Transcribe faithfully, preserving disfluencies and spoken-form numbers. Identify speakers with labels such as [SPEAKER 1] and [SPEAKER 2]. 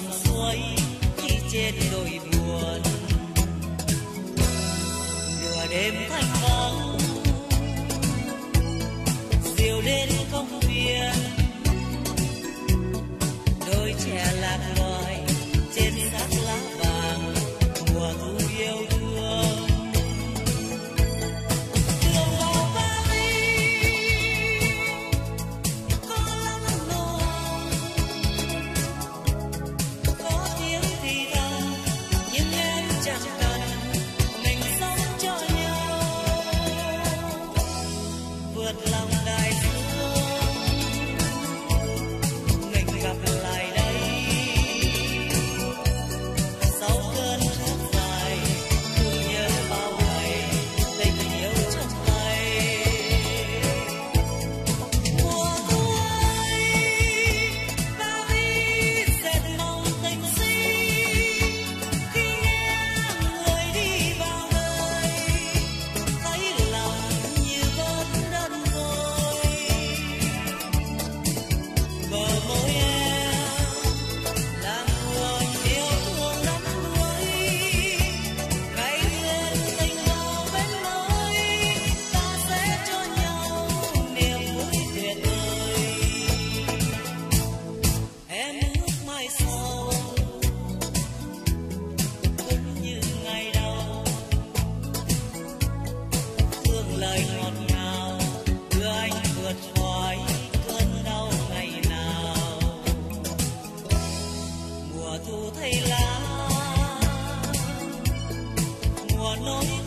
[SPEAKER 1] dòng suối khi trên đồi buồn. Nửa đêm thanh vắng diều đến công viên, đôi trẻ lạc loài trên xác lá vàng mùa thu yêu thương. Đường vào Paris có lắm nỗi, có tiếng thì thầm nhưng em chẳng cần, mình sống cho nhau vượt lòng đại dương. Mình gặp lại đây sau cơn khát dài, thương nhớ bao ngày tình yêu trong tay. Mùa thu ấy Paris dệt mộng tình si, khi nghe người đi vào đời thấy lòng như bớt đơn côi. Bờ môi em làm nguồn yêu thương đắm đuối, ngày lên tình vào bên lối, ta sẽ cho nhau niềm vui tuyệt vời. Em ước mai sau cũng như ngày đầu, thương lời ngọt ngào đưa anh vượt khỏi cơn đau ngày nào. Mùa thu thay lá, mùa nỗi